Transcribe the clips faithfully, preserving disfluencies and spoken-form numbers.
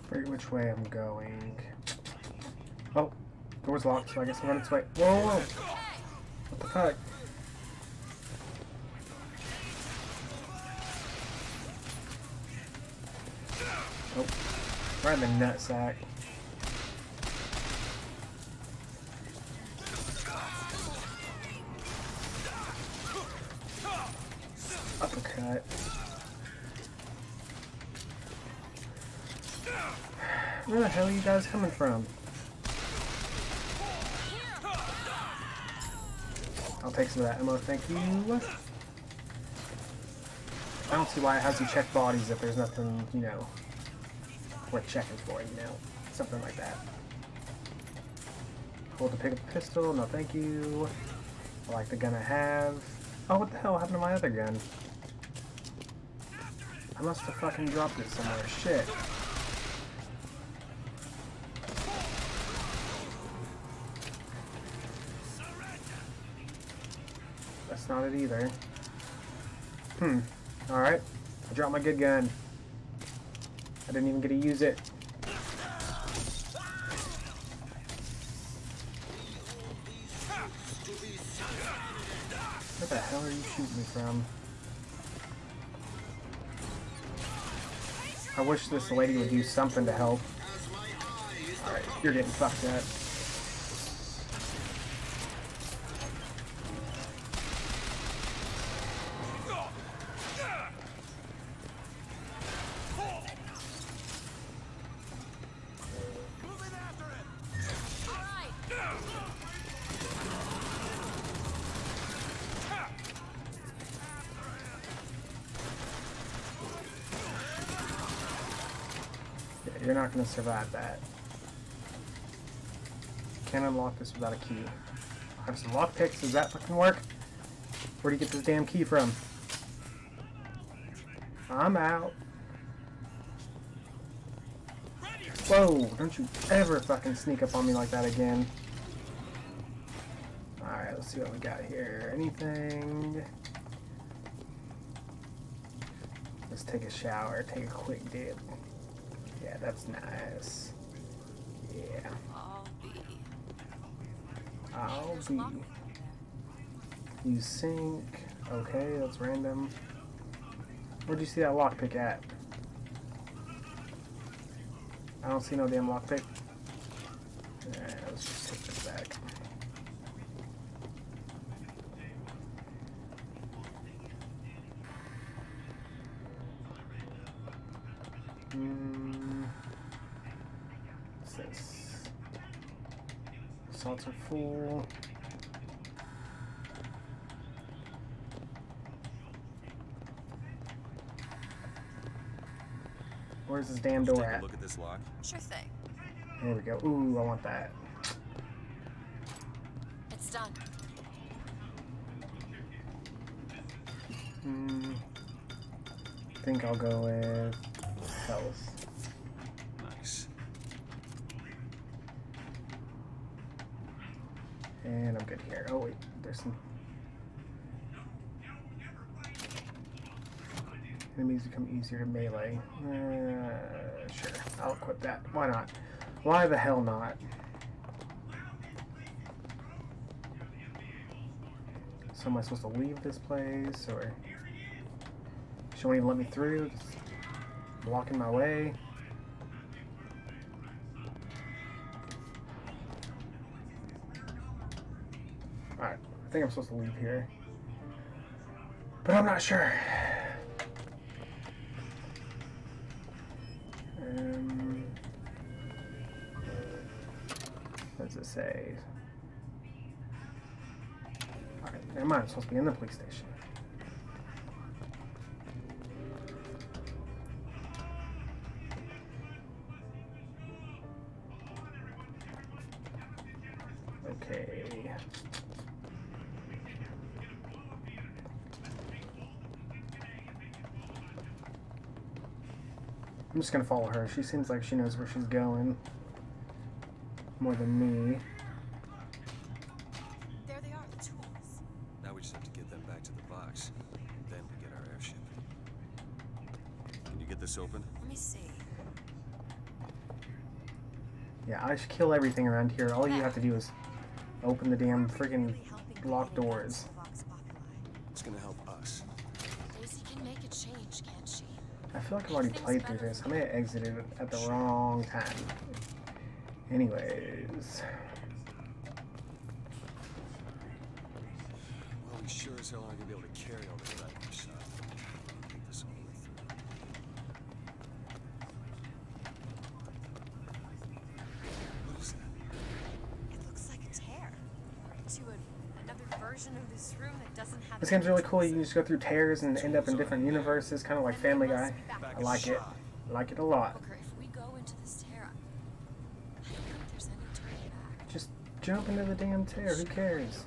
Forget which way I'm going. Oh, door's locked, so I guess I'm running this way. Whoa, whoa! What the fuck? Oh, right in the nutsack. Uppercut. Where the hell are you guys coming from? I'll take some of that ammo, thank you. I don't see why it has you check bodies if there's nothing, you know, worth checking for, you know. Something like that. Hold to pick up a pistol, no thank you. I like the gun I have. Oh, what the hell happened to my other gun? I must have fucking dropped it somewhere. Shit. That's not it either. Hmm. Alright. I dropped my good gun. I didn't even get to use it. Where the hell are you shooting me from? I wish this lady would do something to help. Alright, you're getting fucked up. You're not going to survive that. Can't unlock this without a key. I have some lockpicks. Does that fucking work? Where do you get this damn key from? I'm out. Whoa! Don't you ever fucking sneak up on me like that again. Alright, let's see what we got here. Anything? Let's take a shower. Take a quick dip. Yeah, that's nice. Yeah. I'll be. I'll be. You sink. Okay, that's random. Where'd you see that lockpick at? I don't see no damn lockpick. Alright, let's just take this back. Hmm. What's this? Salts are full. Where's this damn door at? Look at this lock. Sure thing. There we go. Ooh, I want that. It's done. Hmm. I think I'll go with health. Nice. And I'm good here. Oh wait, there's some enemies become easier to melee. Uh, sure, I'll equip that. Why not? Why the hell not? So am I supposed to leave this place, or she won't even let me through? Just blocking my way. Alright, I think I'm supposed to leave here, but I'm not sure. Um, what does it say? Alright, never mind, I'm supposed to be in the police station. Okay. I'm just gonna follow her. She seems like she knows where she's going more than me. There they are, the tools. Now we just have to get them back to the box, and then we get our airship. Can you get this open? Let me see. Yeah, I should kill everything around here. All you have to do is open the damn freaking locked doors. It's gonna help us. Daisy can make a change, can't she? I feel like I've already played through this. I may have exited at the wrong time. Anyways. Well, we sure as hell aren't gonna be able to carry all the crap we shot. Think this all the way through. What is that? It looks like a tear to a, another version of this room that doesn't have. This game's really cool. You can just go through tears and end up in different universes, kind of like Family Guy. I like it. I like it a lot. Okay, if we go into this tear, I don't think there's any turning back. Just jump into the damn tear. Who cares?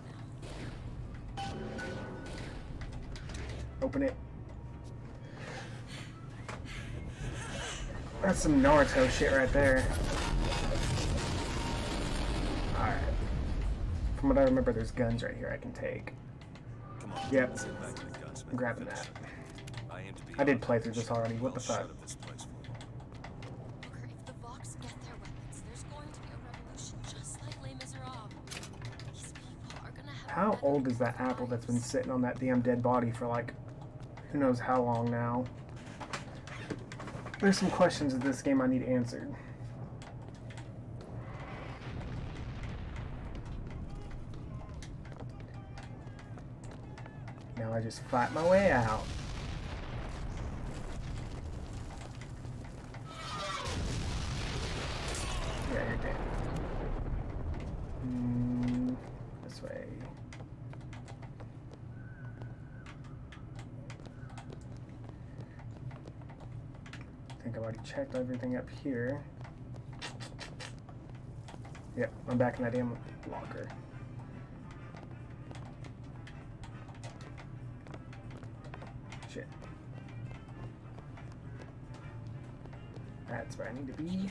Open it. That's some Naruto shit right there. Alright. From what I remember, there's guns right here I can take. Come on. Yep. Let's get back to the gunsmith. I'm grabbing that. I aim to be I did play through this already. What the well shut fuck? of this place for them. Booker, if the Vox get their weapons, there's going to be a revolution just like Les Miserables. These people are gonna have. How old is that apple that's been sitting on that damn dead body for like who knows how long now? There's some questions in this game I need answered. Now I just fight my way out. Yeah, you're dead. Mm, this way. I think I've already checked everything up here. Yep, I'm back in that damn locker. Shit. That's where I need to be. Daisy's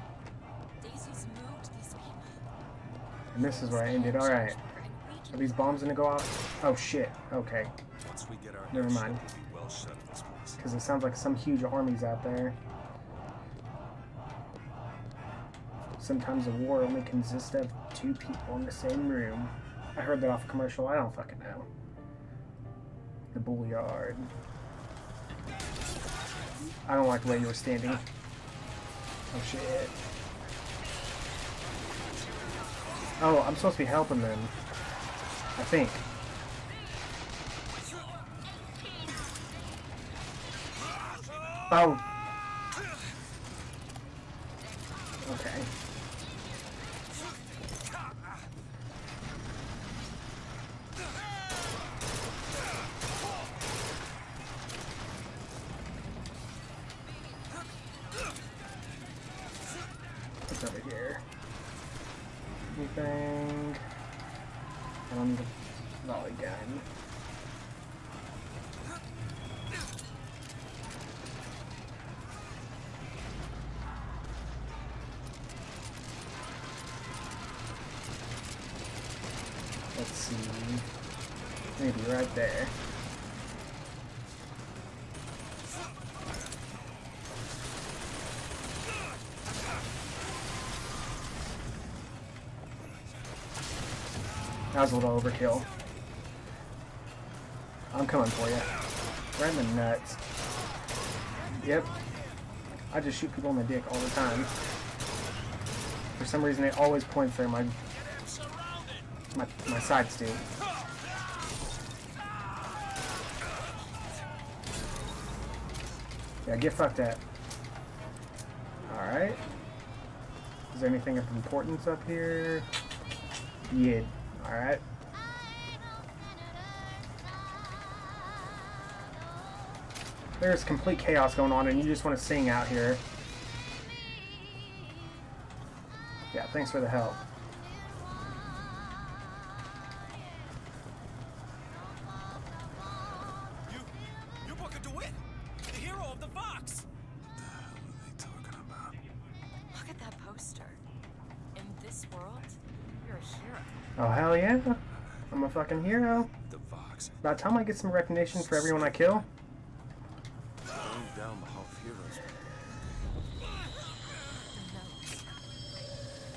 moved these people. And this is where I ended. Alright. Are these bombs gonna go off? Oh shit. Okay. Once we get our Never airship, mind. we'll be well shut of this place. Because it sounds like some huge armies out there. Sometimes a war only consists of two people in the same room. I heard that off a commercial. I don't fucking know. The Bullyard. I don't like the way you were standing. Oh shit. Oh, I'm supposed to be helping them. I think. Oh. Okay. What's over here? Anything? I don't need a volley gun. Let's see. Maybe right there. That was a little overkill. I'm coming for you. Right in the nuts. Yep. I just shoot people in the dick all the time. For some reason, it always points there. My my my sides do. Yeah, get fucked up. All right. Is there anything of importance up here? Yeah. All right. There's complete chaos going on, and you just want to sing out here. Yeah, thanks for the help. You, you Booker DeWitt, the hero of the Vox. What the hell are they talking about? Look at that poster. In this world, you're a hero. Oh, hell yeah. I'm a fucking hero. The Vox. About time I get some recognition for everyone I kill. Going down the Hall of Heroes. The notes.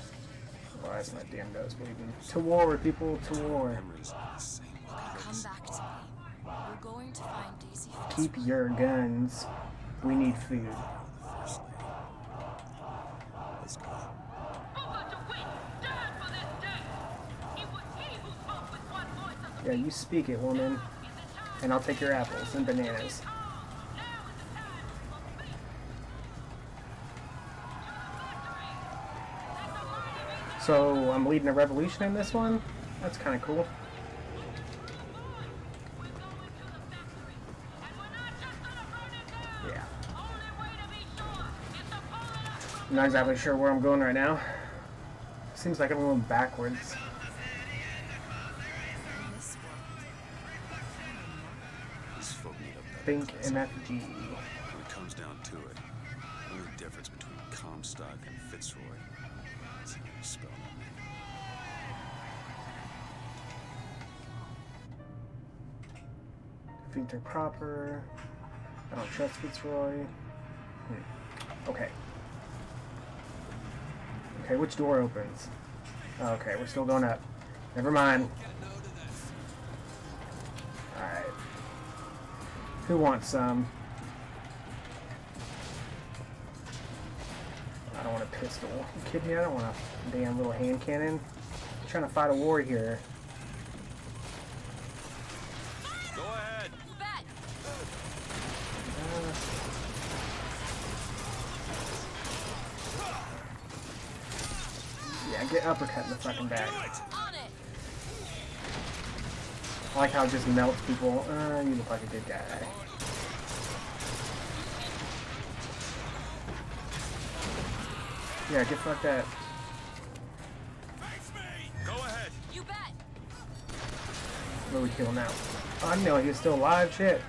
Why is my damn nose bleeding? To war, people, to war. Memories are the same. Come back to me. We're going to find Daisy Fitzroy. Keep your guns. We need food. The first lady. Let's go. Yeah, you speak it, woman. And I'll take your apples and bananas. So, I'm leading a revolution in this one? That's kind of cool. Yeah. I'm not exactly sure where I'm going right now. Seems like I'm going backwards. These folk need a better Think class. M F G. When it comes down to it, the only difference between Comstock and Fitzroy is how you spell that name. Victor proper. I don't trust Fitzroy. Hmm. Okay. Okay, which door opens? Okay, we're still going up. Never mind. Alright. Who wants some? I don't want a pistol. You kidding me? I don't want a damn little hand cannon. I'm trying to fight a war here. Go ahead. You bet. Uh, yeah, get uppercut in the fucking back. On it. I like how it just melts people. Uh, you look like a good guy. Yeah, get fucked up. Face me. Go ahead. You bet. What do we kill now? Oh, I didn't know he was still alive. Shit.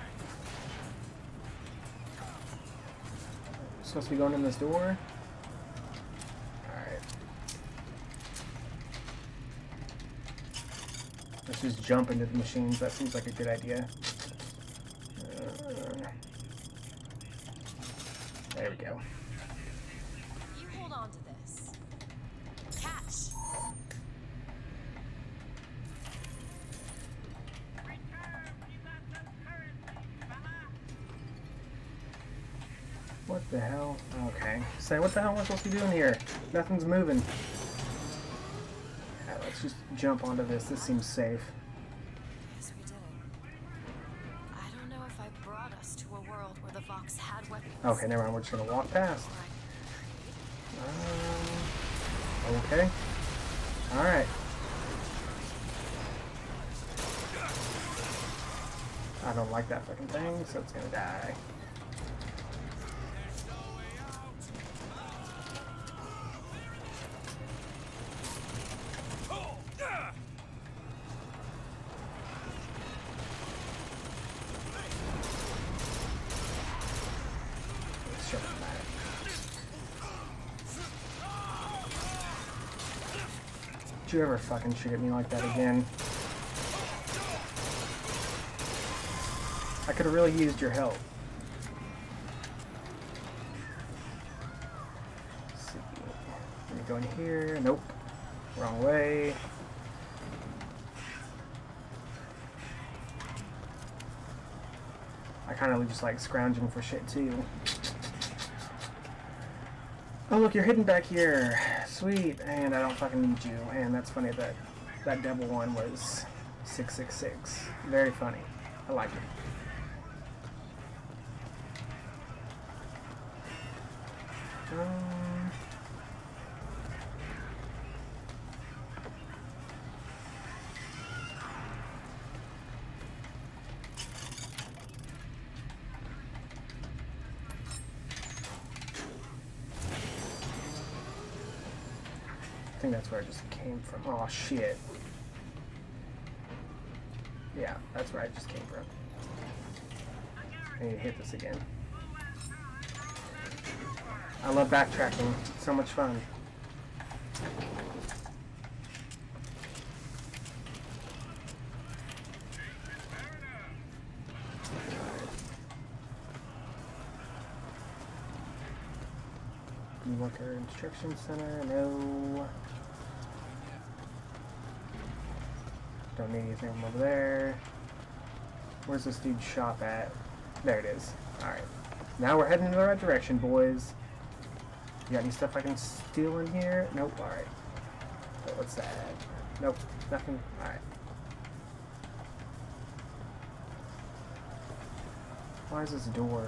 Supposed to be going in this door? Alright. Let's just jump into the machines. That seems like a good idea. Uh, there we go. You hold on to this. Catch. What the hell? Okay. Say, what the hell am I supposed to be doing here? Nothing's moving. Yeah, let's just jump onto this. This seems safe. Yes, we did it. I don't know if I brought us to a world where the Vox had weapons. Okay, never mind. We're just gonna walk past. Um, okay. Alright. I don't like that fucking thing, so it's gonna die. Let's shove it back. Don't you ever fucking shoot at me like that again? I could have really used your help. Let's see. Let me go in here. Nope. Wrong way. I kind of just like scrounging for shit too. Oh look, you're hidden back here. Sweet. And I don't fucking need you. And that's funny that that devil one was six six six. Very funny. I like it. Um, I think that's where I just came from. Oh shit. Yeah, that's where I just came from. I need to hit this again. I love backtracking. It's so much fun. New Worker Instruction Center, no. Don't need anything from over there. Where's this dude's shop at? There it is. Alright. Now we're heading in the right direction, boys. You got any stuff I can steal in here? Nope. Alright. So what's that? Nope. Nothing. Alright. Why is this door?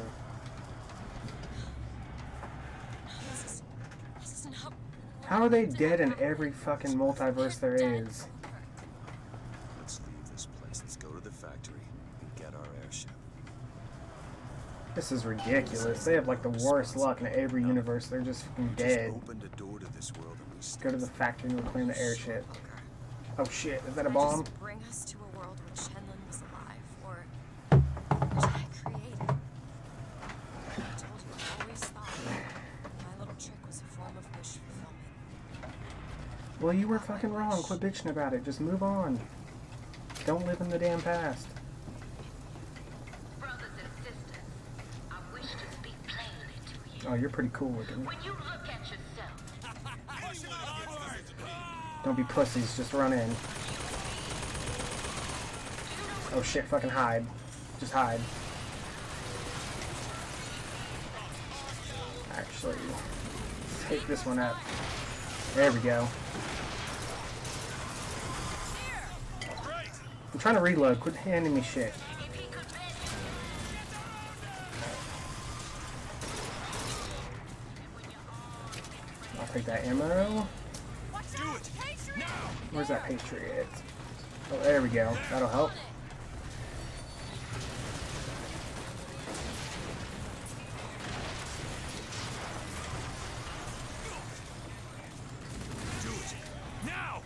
This is, this is not How are they dead in every fucking multiverse there is? Let's leave this place. Let's go to the factory and get our airship. This is ridiculous. They have like the worst luck in every universe. They're just fucking dead. Just opened a door to this world and we Go to the factory and reclaim the airship. Oh shit, is that a bomb? Just bring us to a world where Shenlong was alive, or which I created. I told you I always thought my little trick was a form of wish fulfillment. Well, you were fucking wrong. Quit bitching about it. Just move on. Don't live in the damn past. Brothers and sisters, I wish to speak plainly to you. Oh, you're pretty cool looking. When you look at yourself, Don't be pussies. Just run in. Oh shit, fucking hide. Just hide. Actually, let's take this one up. There we go. I'm trying to reload. Quit handing me shit. I'll take that ammo. Where's that Patriot? Oh, there we go. That'll help. Do it now.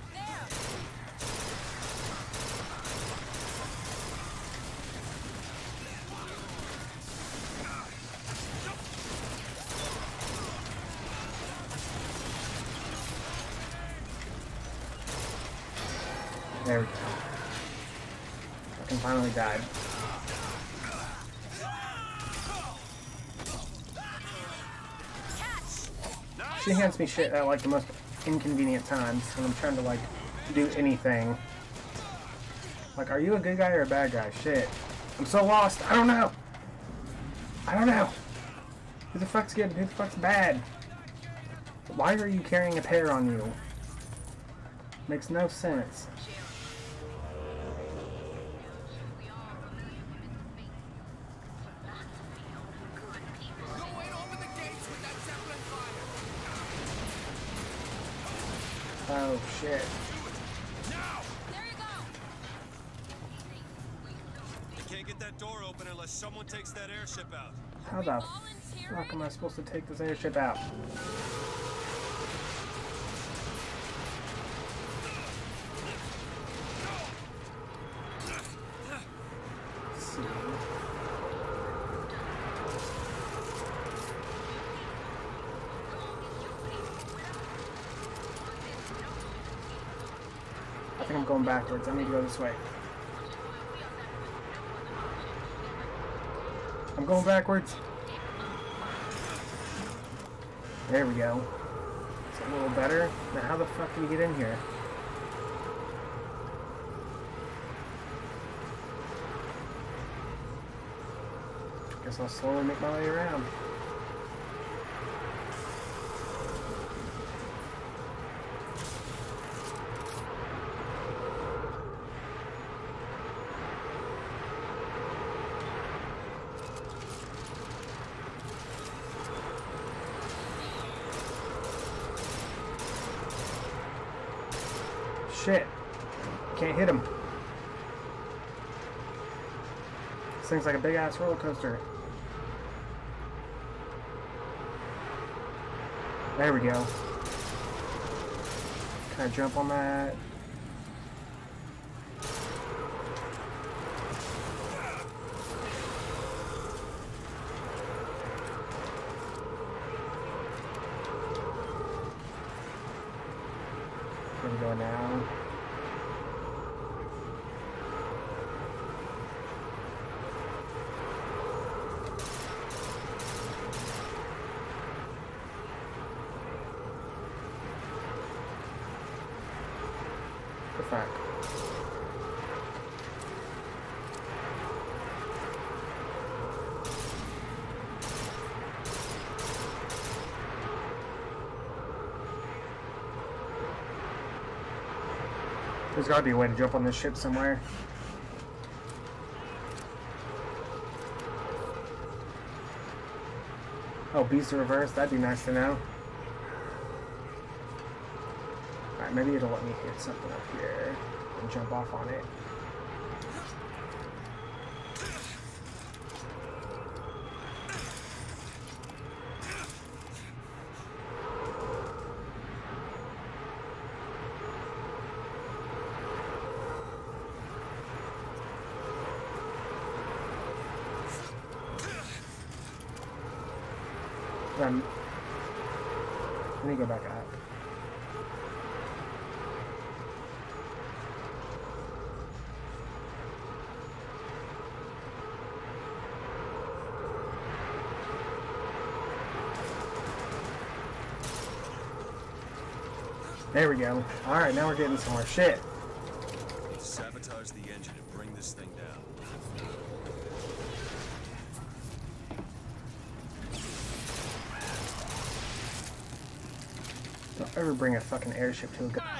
There we go. Fucking finally died. She hands me shit at like the most inconvenient times when I'm trying to like do anything. Like, are you a good guy or a bad guy? Shit. I'm so lost. I don't know. I don't know. Who the fuck's good? Who the fuck's bad? Why are you carrying a pear on you? Makes no sense. Oh shit. There you go. You can't get that door open unless someone takes that airship out. How the fuck am I supposed to take this airship out? Let's see. I think I'm going backwards. I need to go this way. I'm going backwards. There we go. It's a little better. Now how the fuck do you get in here? Guess I'll slowly make my way around. Shit. Can't hit him. This thing's like a big ass roller coaster. There we go. Can I jump on that? Where we go now? The fuck? There's gotta be a way to jump on this ship somewhere. Oh, beast reverse, that'd be nice to know. Alright, maybe it'll let me hit something up here and jump off on it. Um, let me go back up. There we go. Alright, now we're getting some more shit. Sabotage the engine and bring this thing down. Don't ever bring a fucking airship to a gun.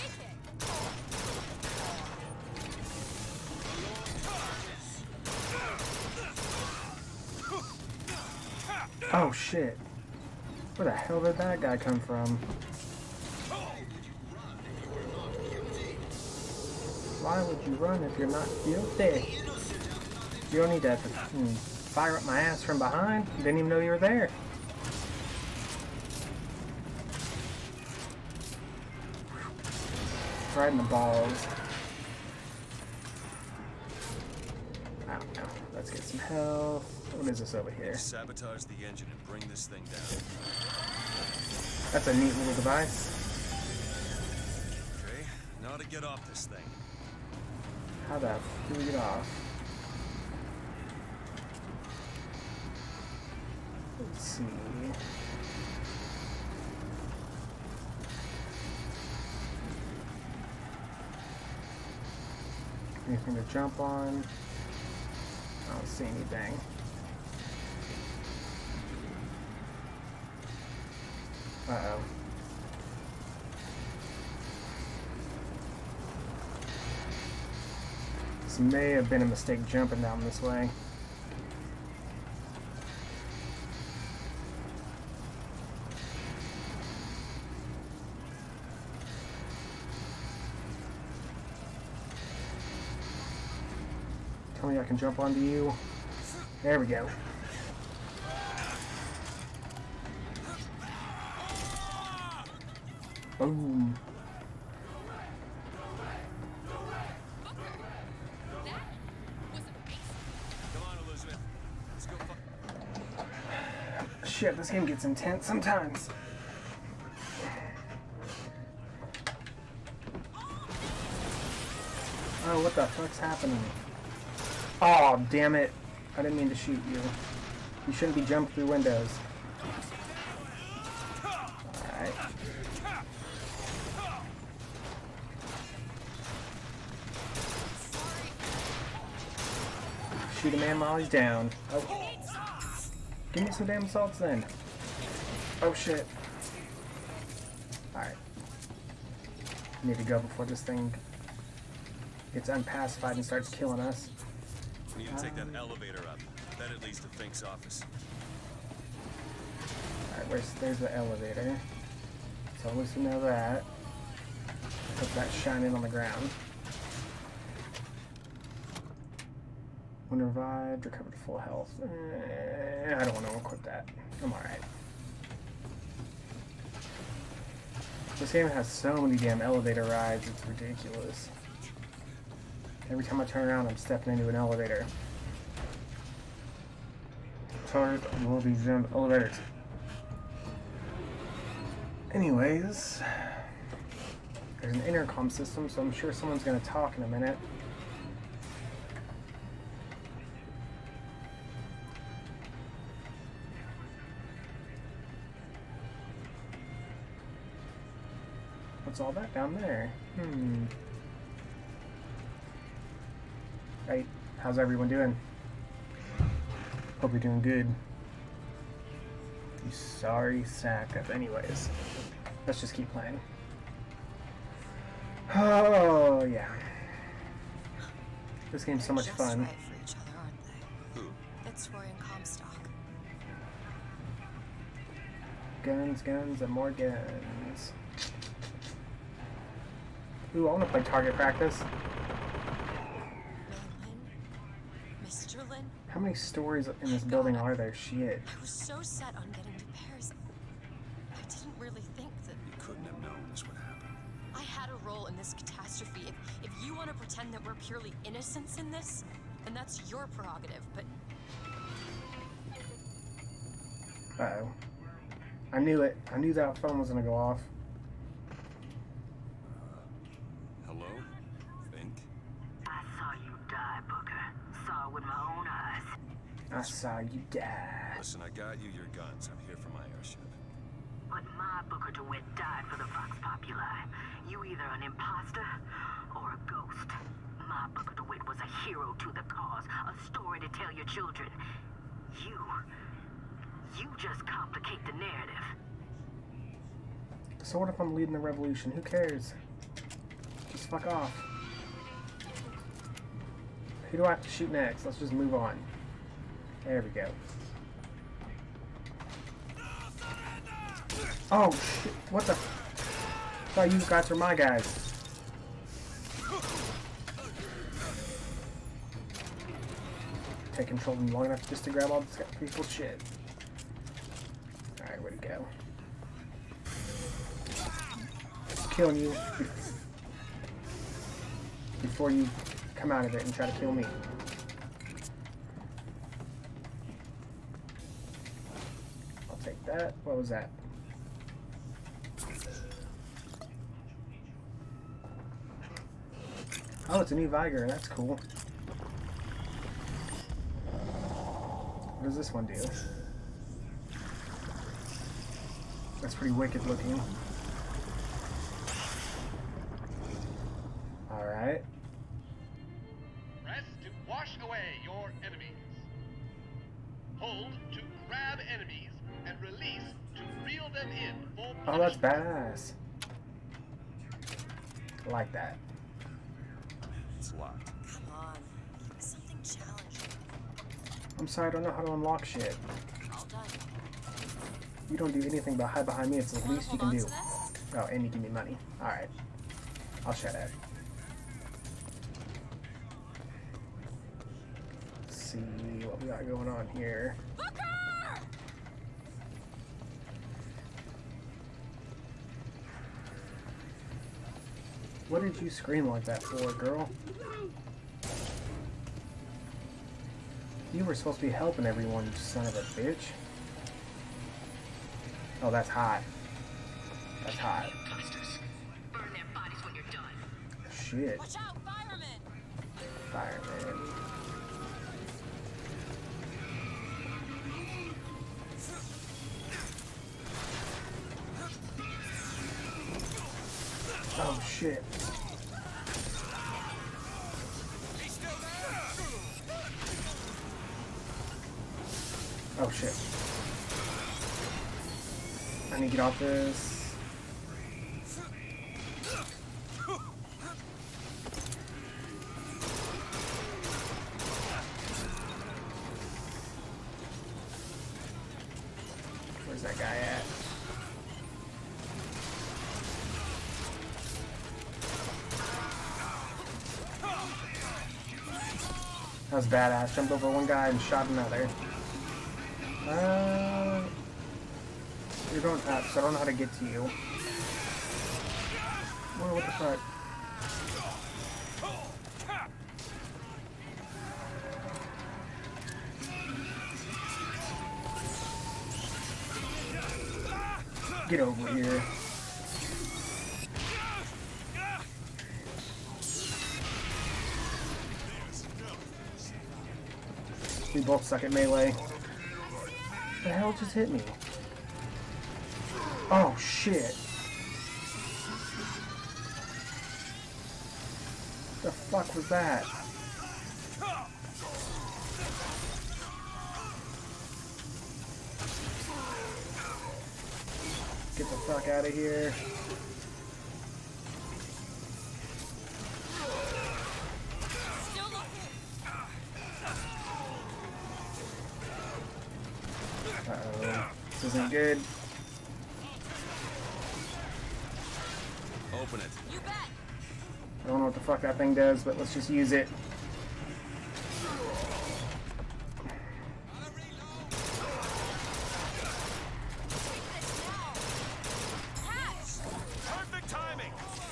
Oh shit. Where the hell did that guy come from? Why would you run if you're not guilty? You don't need to hmm, fire up my ass from behind. Didn't even know you were there. Right in the balls. I don't know. Let's get some health. What is this over here? Sabotage the engine and bring this thing down. That's a neat little device. Okay, now to get off this thing. How the f do we get off? Let's see. Anything to jump on? I don't see anything. Uh-oh. This may have been a mistake jumping down this way. Tell me I can jump onto you. There we go. Boom. Shit, this game gets intense sometimes. Oh, what the fuck's happening? Oh, damn it. I didn't mean to shoot you. You shouldn't be jumping through windows. Alright. Shoot a man while he's down. Oh. Give me some damn assaults then. Oh shit. Alright. Need to go before this thing gets unpacified and starts killing us. We need to take that elevator up. That it leads to Fink's office. Alright, where's there's the elevator. So at least we know that. Put that shining on the ground. When revived, recovered to full health. Eh, I don't want to equip that. I'm alright. This game has so many damn elevator rides, it's ridiculous. Every time I turn around, I'm stepping into an elevator. Charge will be zoned elevators. Anyways, there's an intercom system, so I'm sure someone's going to talk in a minute. What's all that down there? Hmm. Hey, how's everyone doing? Hope you're doing good. You sorry sack of anyways. Let's just keep playing. Oh, yeah. This game's so much Just fun. right for each other, aren't they? Who? Fitzroy and Comstock. Guns, guns, and more guns. Ooh, I want to play target practice. Lynn? Mister Lynn? How many stories in this building are there? Shit. I was so set on getting to Paris. I didn't really think that You couldn't have known this would happen. I had a role in this catastrophe. If, if you want to pretend that we're purely innocents in this, then that's your prerogative, but Uh-oh. I knew it. I knew that phone was gonna go off. Hello? Think? I saw you die, Booker. Saw it with my own eyes. I saw you die. Listen, I got you your guns. I'm here for my airship. But my Booker DeWitt died for the Vox Populi. You either an imposter or a ghost. My Booker DeWitt was a hero to the cause, a story to tell your children. You, you just complicate the narrative. So what if I'm leading the revolution? Who cares? Just fuck off. Who do I have to shoot next? Let's just move on. There we go. Oh, shit. What the? I thought you guys were my guys. Take control of them long enough just to grab all this people's shit. Alright, where'd it go? Killing you before you come out of it and try to kill me. I'll take that. What was that? Oh, it's a new Viger. That's cool. What does this one do? That's pretty wicked looking. Alright. Press to wash away your enemies. Hold to grab enemies and release to reel them in for Oh, that's punishment. badass. I like that. It's locked. come on. Give me something challenging. I'm sorry, I don't know how to unlock shit. All done. You don't do anything but hide behind me. It's the Wanna least you hold can on do. to this? Oh, and you give me money. Alright. I'll shut up. Let's see what we got going on here. Booker! What did you scream like that for, girl? You were supposed to be helping everyone, you son of a bitch. Oh, that's hot. That's hot. Imposters. Burn their bodies when you're done. Shit. Watch out, fireman! Fireman. Oh, shit. Oh, shit. I need to get off this. Where's that guy at? That was badass. Jumped over one guy and shot another. Uh, you're going up, so I don't know how to get to you. Whoa, what the fuck? Get over here. We both suck at melee. What the hell just hit me? Oh shit. The fuck was that? Get the fuck out of here. Uh-oh. This isn't good. Open it. You bet. I don't know what the fuck that thing does, but let's just use it. Perfect timing.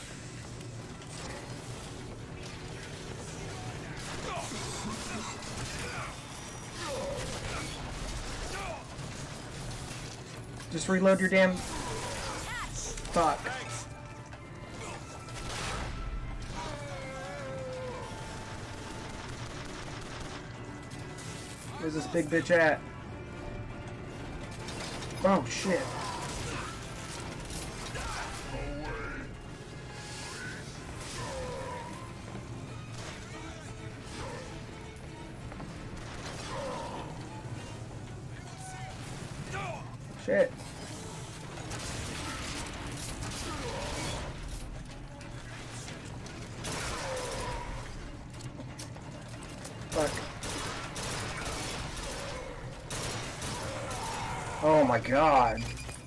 Just reload your damn... Fuck. Thanks. Where's this big bitch at? Oh shit. Shit. Fuck. Oh my god.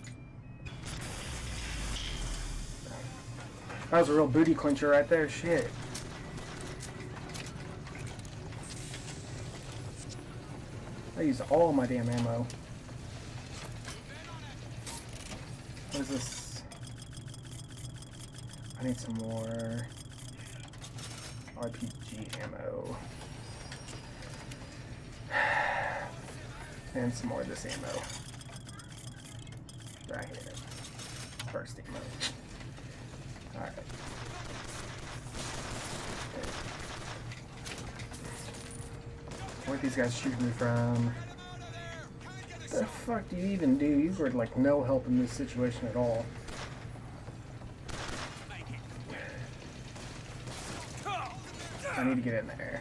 That was a real booty clincher right there, shit. I used all my damn ammo. What is this? I need some more R P G ammo. And some more of this ammo. Right here. First ammo. Alright. Where'd these guys shooting me from? What the fuck do you even do? You were like no help in this situation at all. I need to get in there.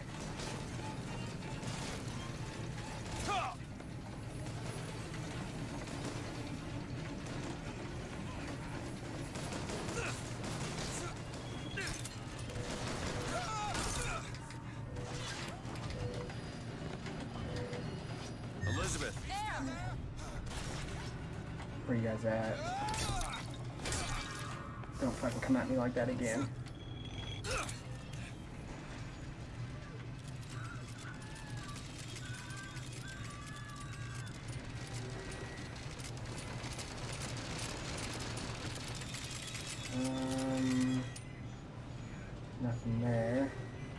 Elizabeth. Where you guys at? Don't fucking come at me like that again. Um, nothing there.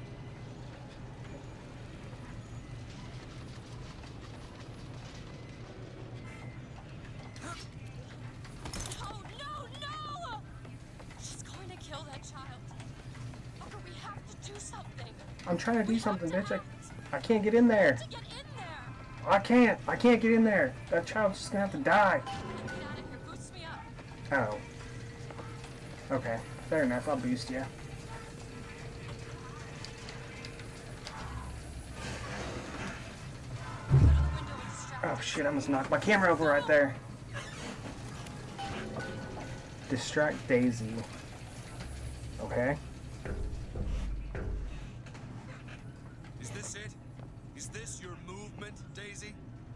Oh no, no! She's going to kill that child. Booker, we have to do something. I'm trying to do We something, have to bitch. act. I, I can't get in there. To get in there. I can't. I can't get in there. That child's just gonna have to die. Get out of here. Boost me up. Oh. Okay. Fair enough. I'll boost you. Go to the window and distract Oh shit, I almost knocked my camera over right there. Distract Daisy. Okay. Is this it? Is this your movement, Daisy?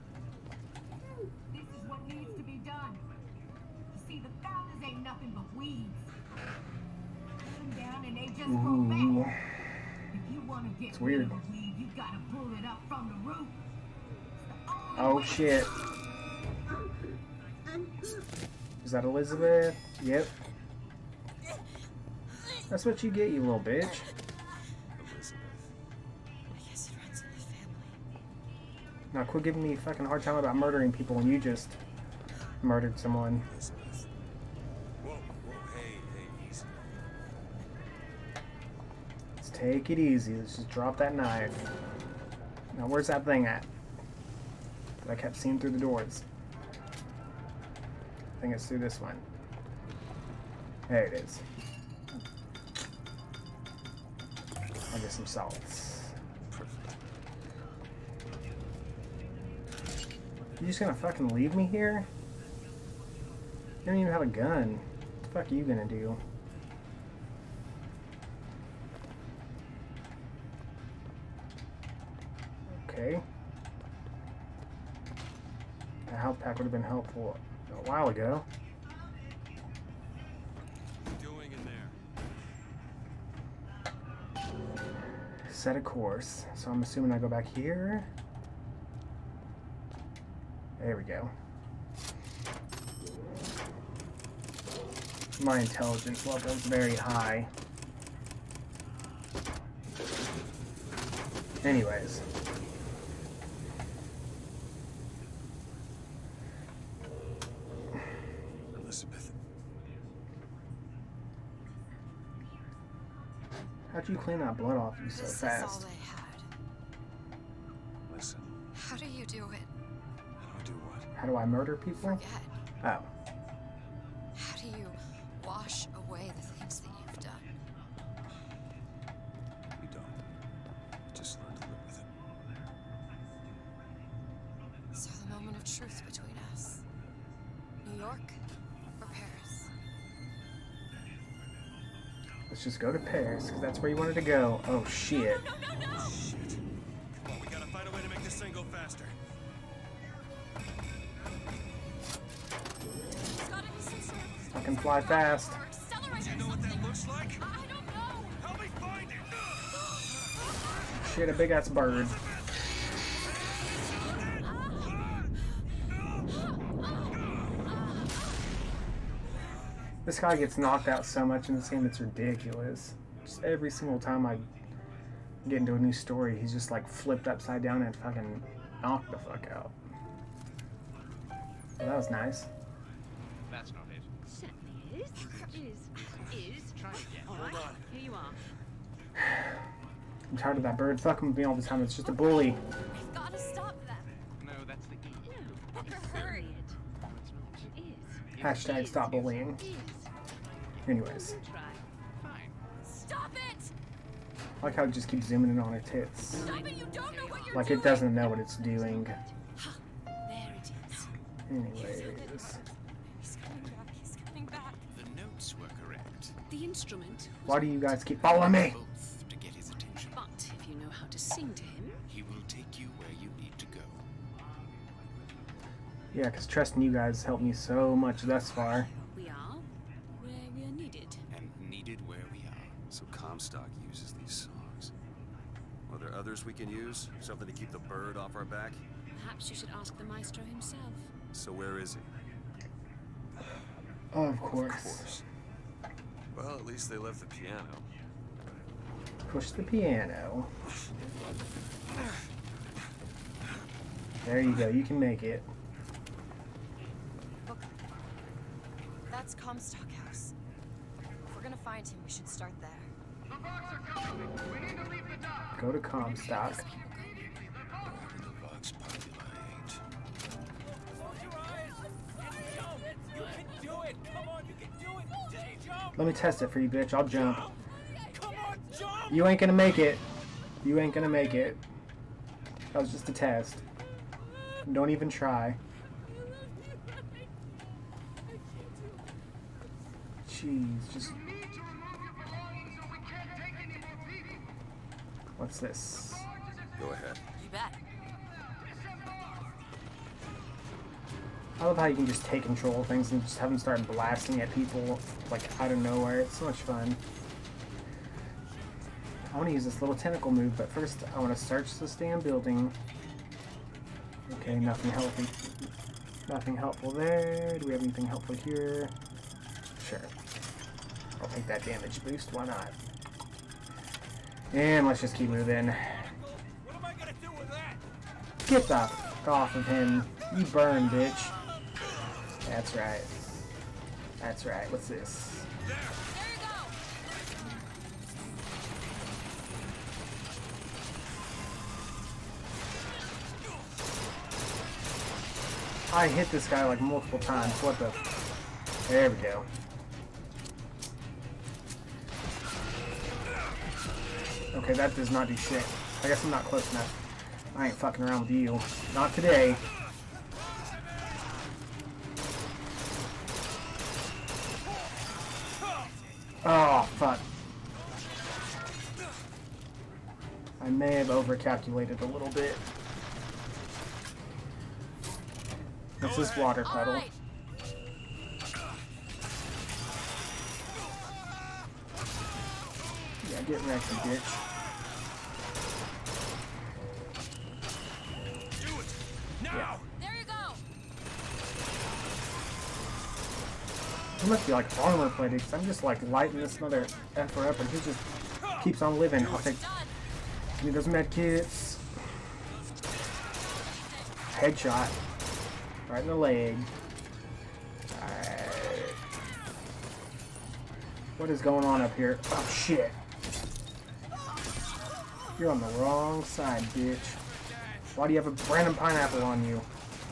This is what needs to be done. You see, the founders ain't nothing but weeds. Put them down and they just grow Ooh. back. If you want to get It's weird. rid of a weed, you gotta pull it up from the root. It's the only Oh way. shit. Is that Elizabeth? Yep. That's what you get, you little bitch. Elizabeth. I guess it runs in the family. Now quit giving me a fucking hard time about murdering people when you just murdered someone. Elizabeth. Whoa, whoa, hey, hey, easy. Let's take it easy. Let's just drop that knife. Now where's that thing at? That I kept seeing through the doors. I think it's through this one. There it is. I'll get some salts. Perfect. You just gonna fucking leave me here? You don't even have a gun. What the fuck are you gonna do? Okay. health pack would have been helpful a while ago. What are you doing in there? Set a course. So I'm assuming I go back here. There we go. My intelligence level is very high. Anyways. Elizabeth. How'd you clean that blood off you so This is all fast? they had. Listen. How do you do it? How do I do what? How do I murder people? Forget. Oh. How do you wash away the things that you've done? You don't. Just learn to live with it. So the moment of truth between us. New York or Paris? Let's just go to Paris, because that's where you wanted to go. Oh, shit. Shit. Come on, we gotta find a way to make this thing go faster. I can fly fast. Do you know what that looks like? I don't know. Help me find it! Shit, a big ass bird. This guy gets knocked out so much in this game, it's ridiculous. Just every single time I get into a new story, he's just like flipped upside down and fucking knocked the fuck out. Well, that was nice. That's not it. Certainly is. Is. Is. Try again. All right. Here you are. I'm tired of that bird fucking with me all the time. It's just a bully. We've got to stop them. No, that's the E. No. Better That's hurry. it. No, it's not. It is. Hashtag Is. stop bullying. Is. Anyways, You try. Fine. Stop it! I like how it just keeps zooming in on her tits. Stop it! You don't know what you're Like doing. it doesn't know what it's doing. There it is. Anyways. He's coming back. He's coming back. The notes were correct. The instrument. Why do you guys keep following me? Both to get his attention. But if you know how to sing to him, He will take you where you need to go. Yeah, because trusting you guys helped me so much thus far. we are where we are needed. And needed where we are. So Comstock uses these songs. Are there others we can use? Something to keep the bird off our back? Perhaps you should ask the maestro himself. So where is he? Of Of course. course. Well, at least they left the piano. Push the piano. There you go. You can make it. Look, that's Comstock House. If we're gonna find him, we should start there. The Vox are coming. We need to leave the dock. Go to Comstock. The Vox Populi ain't. Let me test it for you, bitch. I'll jump. You ain't gonna make it. You ain't gonna make it. That was just a test. Don't even try. Jeez, just... You need to remove your belongings or we can't take any more people. What's this? Go ahead. You bet. I love how you can just take control of things and just have them start blasting at people, like, out of nowhere. It's so much fun. I want to use this little tentacle move, but first I want to search this damn building. Okay, nothing healthy. Nothing helpful there. Do we have anything helpful here? Sure. I'll take that damage boost. Why not? And let's just keep moving. What am I gonna do with that? Get the f off of him. You burn, bitch. That's right. That's right. What's this? There you go. I hit this guy like multiple times. What the? There we go. Okay, that does not do shit. I guess I'm not close enough. I ain't fucking around with you. Not today. Oh, fuck. I may have overcalculated a little bit. What's this water All puddle? right. Yeah, get wrecked, you bitch. Yeah. There you go. He must be like armor plated, because I'm just like lighting this mother effer up and he just keeps on living. I'll take, Done. give me those med kits. Headshot. Right in the leg. Alright. What is going on up here? Oh shit. You're on the wrong side, bitch. Why do you have a random pineapple on you?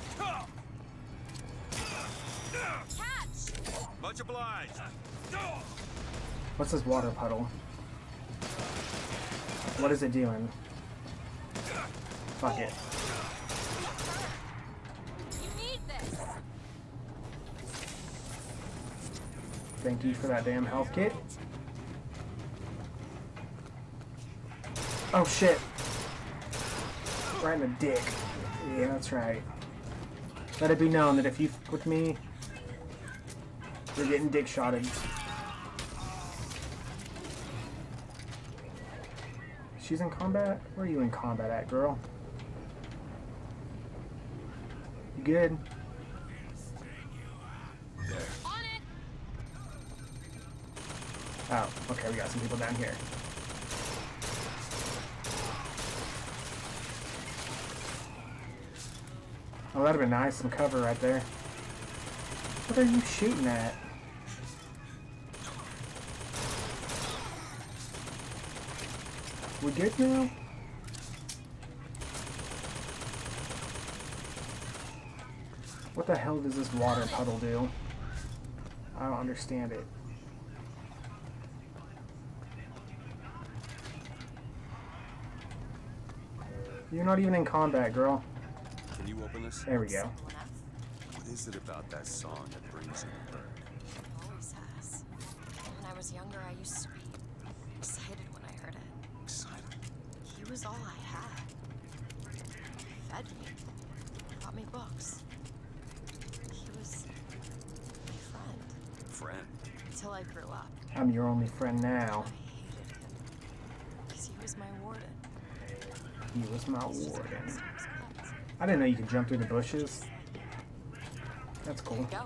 Catch. Much obliged. What's this water puddle? What is it doing? Fuck it. You need this. Thank you for that damn health kit. Oh shit. Right in the dick. Yeah, that's right. Let it be known that if you f with me, you're getting dick shotted. She's in combat? Where are you in combat at, girl? You good? On it. Oh, okay, we got some people down here. Oh, that'd have been nice, some cover right there. What are you shooting at? We good now? What the hell does this water puddle do? I don't understand it. You're not even in combat, girl. Can you open this? There we go. Simple enough. What is it about that song that brings you the bird? Always has. When I was younger, I used to be excited when I heard it. Excited. He was all I had. Fed me. Bought me books. He was my friend. Friend. Until I grew up. I'm your only friend now. I hated him. Because he was my warden. He was my He just warden. makes me respect. I didn't know you could jump through the bushes. That's cool. Go.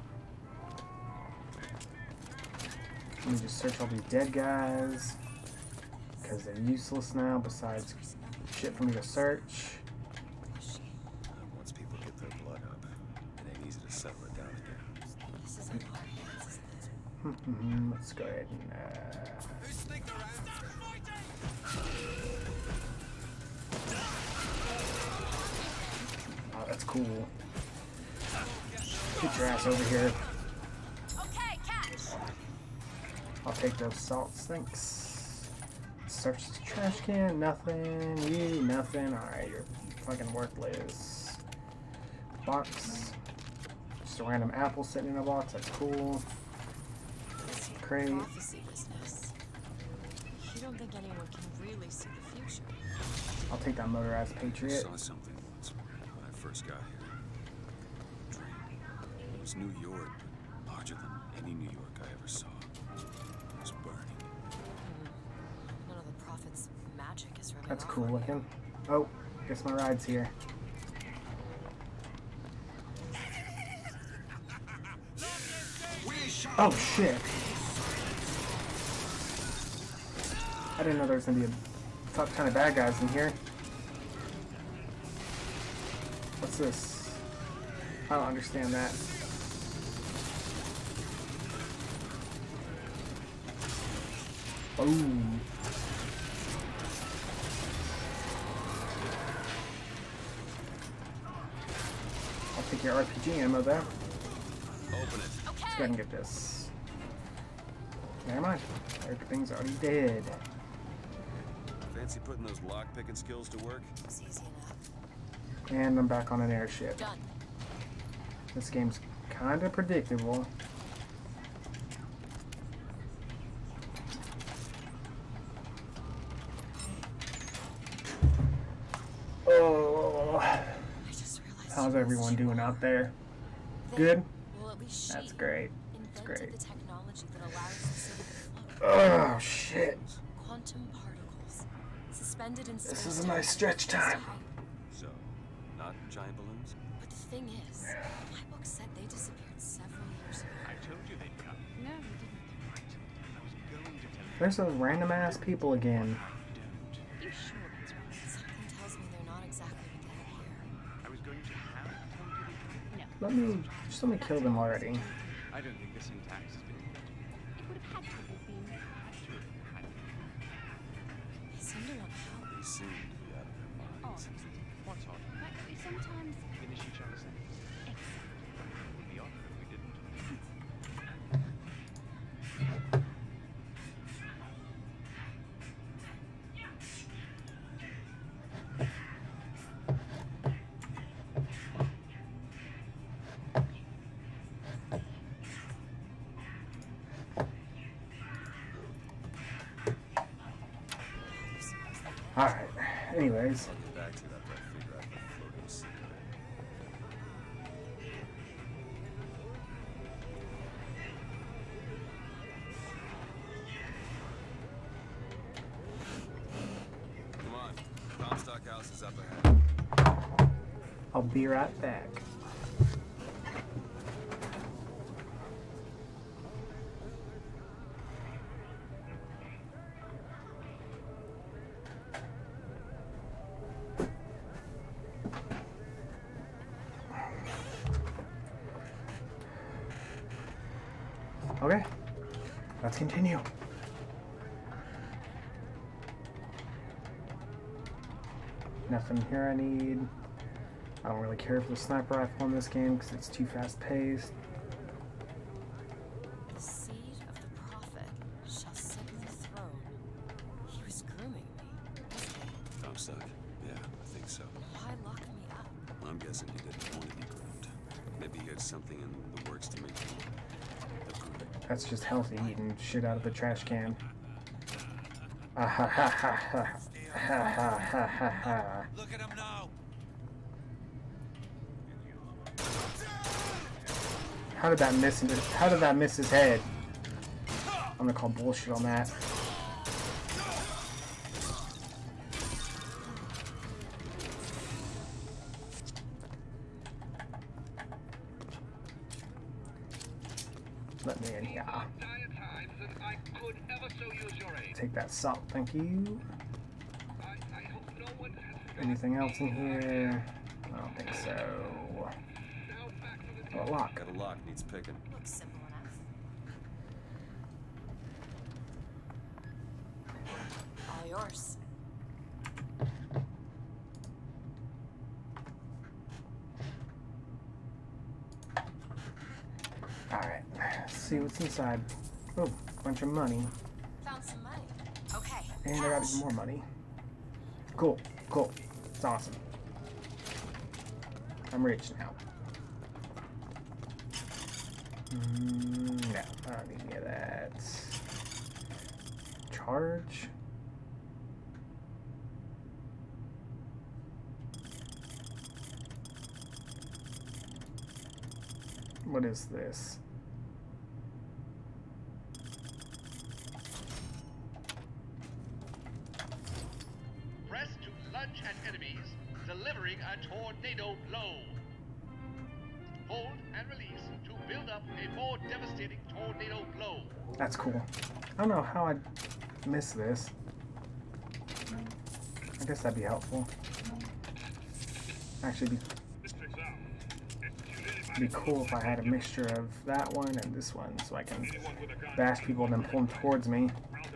Let me just search all these dead guys. Because they're useless now, besides shit for me to search. Uh, once people get their blood up, it ain't easy to settle it down again. This isn't our hands, isn't it? Let's go ahead and... Uh, oh, that's cool. Get your ass over here. Okay, catch. I'll take those salts, thanks. Search the trash can, nothing. You, nothing. Alright, you're fucking worthless. Box. Just a random apple sitting in a box, that's cool. This here Crate. prophecy business. You don't think anyone can really see the future? I'll take that motorized I Patriot. saw something once when I first got here. Dream. It was New York, but larger than any New York I ever saw. It was burning. None of the prophet's magic is rubbing That's off cool on you. looking. Oh, guess my ride's here. Oh shit! I didn't know there was gonna be a fuck ton of bad guys in here. What's this? I don't understand that. Boom. I'll take your R P G ammo there. Open it. Let's go ahead and get this. Never mind. Everything's already dead. Fancy putting those lock-picking skills to work? It's easy enough. And I'm back on an airship. Done. This game's kinda predictable. Oh, I just realized how's you everybody everyone doing out there? They- Good? Well, at least she That's great. That's invented great. the technology that allows the city to float. Oh, shit. Quantum particles suspended in space. This is a nice stretch time. So, not giant balloons? But the thing is, my book said they disappeared several years ago. I told you they'd come. No, you didn't. Right. I was going to tell you. There's those random ass people again. Don't. You sure that's right? Something tells me they're not exactly what they appear. I was going to have told you they'd come. No. Let me, just let me kill them already. I don't think the syntax has been invented. It would have had to have been. Sure. I They seem to want help. They seem to be out of their minds. What's odd? Like we sometimes. Finish each other's sentences. Exactly. It would be odder if we didn't. Alright. Anyways. I'll get back to that after I figure out the floating secret. Come on. Comstock House is up ahead. I'll be right back. Okay, let's continue. Nothing here I need. I don't really care for the sniper rifle in this game because it's too fast paced. The seed of the prophet shall sit on the throne. He was grooming me, wasn't he? Comstock? Yeah, I think so. Why lock me up? I'm guessing he didn't want to be groomed. Maybe he had something in the works to make him a groom. That's just healthy eating shit out of the trash can. Ah ha ha ha ha ha ha ha ha ha. Look at him now! How did that miss his, how did that miss his head? I'm gonna call bullshit on that. Let me in here. Take that salt, thank you. Anything else in here? I don't think so. Oh, a lock. Got a lock, needs picking. Looks simple enough. All yours. Alright, let's see what's inside. Oh, bunch of money. Found some money. Okay. And I got cash. even more money. Cool, cool. It's awesome. I'm rich now. Mm, no, I don't need any of that. Charge. What is this? Press to lunge at enemies, delivering a tornado blow. Hold and release to build up a more devastating tornado blow. That's cool. I don't know how I'd miss this. I guess that'd be helpful. Actually, be, be cool if I had a mixture of that one and this one, so I can bash people and then pull them towards me.